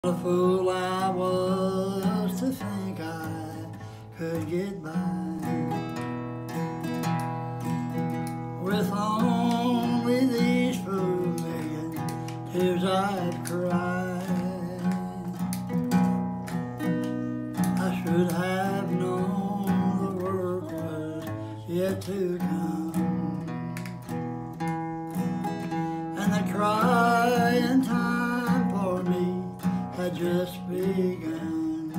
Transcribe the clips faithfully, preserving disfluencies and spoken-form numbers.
What a fool I was to think I could get by with only these four million tears I've cried. I should have known the work was yet to come, and the crying time for me had just begun.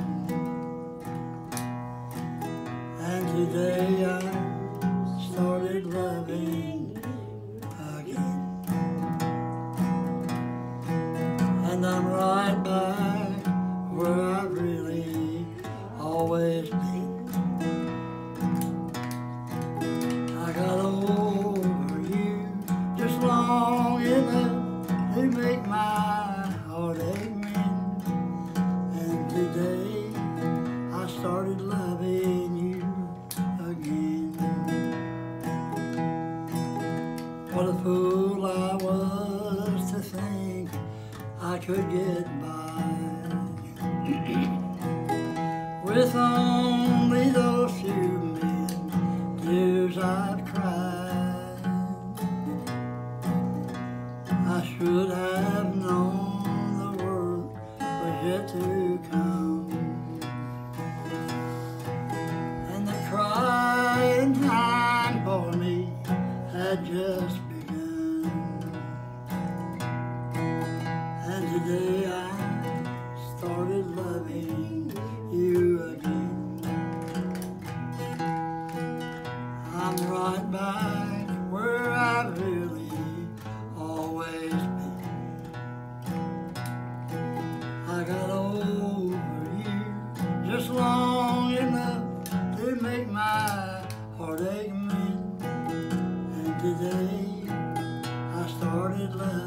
And today I started loving again, and I'm right back where I've really always been. I got over you just long enough to make my heart ache. Today I started loving you again. What a fool I was to think I could get by with only those few million tears I've cried. I should have known the world was yet to come, and the crying time for me had just begun. And today I started loving you again. I'm right back where I've really always been. I got over you just long enough to make my heartache mend, and today I started loving